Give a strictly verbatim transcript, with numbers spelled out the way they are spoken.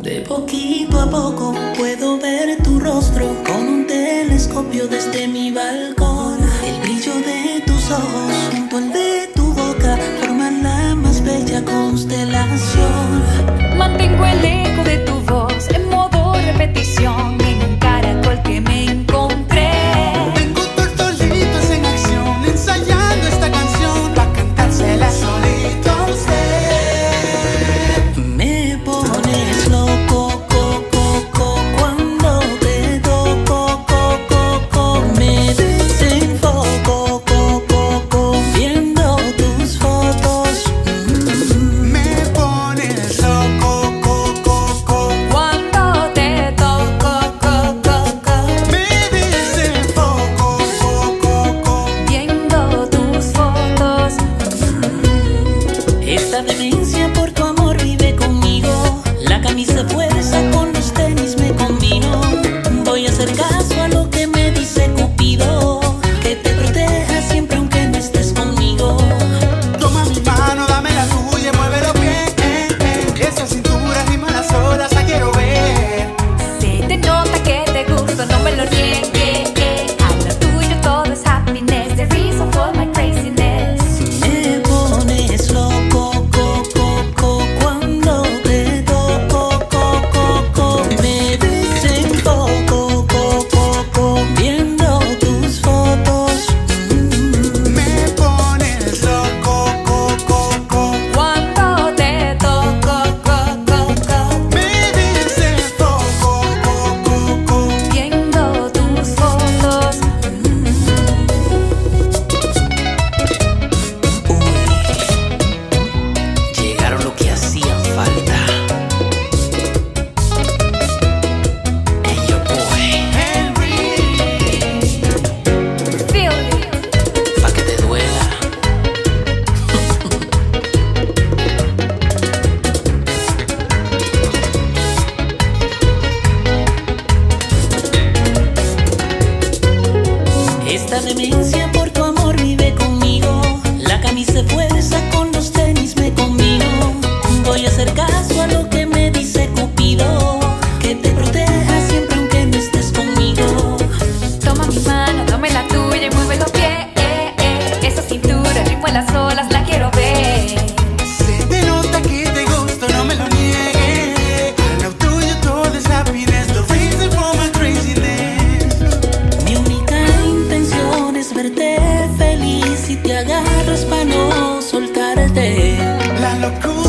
De poquito a poco puedo ver tu rostro con un telescopio desde mi balcón. El brillo de tus ojos junto al de tu boca forman la más bella constelación. Mantengo el eco de tu voz en modo repetición en un caracol que me encontré. Tengo tortolitos en acción ensayando esta canción pa' cantársela solito a usted. Me pones loco, coco, coco, cuando te toco, coco, coco. Me desenfoco, coco, coco, viendo tus fotos. Mm. Me pones loco, coco, coco, Cuando te toco, co, co, co, me desenfoco, coco, coco. viendo tus fotos. Esta demencia por tu amor vive conmigo. La camisa fuerza con los tenis me combino. Voy a hacer caso a lo que me dice Cupido, que te proteja siempre aunque no estés conmigo. Toma mi mano, dame la tuya y muévelo bien, eh, eh. Esa cintura rima las olas, la quiero ver. Se te nota que te gusto, no me lo niegues. A lo tuyo todo es happiness, the reason for my craziness. Me pones loco, coco, coco, cuando te toco, coco, coco. Me desenfoco, coco, coco, viendo tus fotos. Mm. Me pones loco, coco, coco, Cuando te toco, co, co, co, me desenfoco, coco, coco. viendo tus fotos. Uy, llegaron lo que hacían falta. Hey, yo boy, Feel it. pa' que te duela. Esta demencia por tu amor vive conmigo. La camisa fuerza con los tenis me combino. Voy a hacer caso a lo que me dice Cupido, que te proteja siempre aunque no estés conmigo. Toma mi mano, dame la tuya y mueve los pies. Esa cintura, ritmo en las olas, la quiero ver. Se te nota que te gusto, no me lo niegues. A lo tuyo todo es happiness, the reason for my craziness. Mi única intención es verte feliz y te agarras para no soltarte. La locura